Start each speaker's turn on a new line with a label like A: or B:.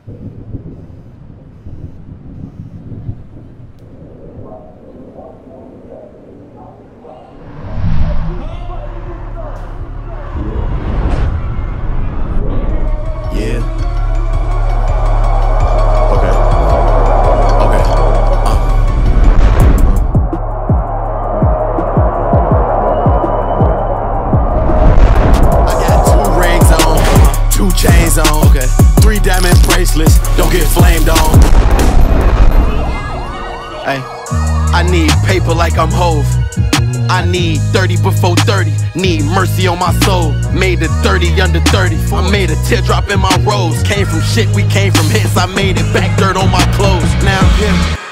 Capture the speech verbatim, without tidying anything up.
A: Chains on, okay. Three diamond bracelets, don't get flamed on. Hey, I need paper like I'm Hove. I need thirty before thirty, need mercy on my soul. Made it thirty under thirty, I made a teardrop in my rose. Came from shit, we came from hits, I made it back dirt on my clothes. Now I'm here.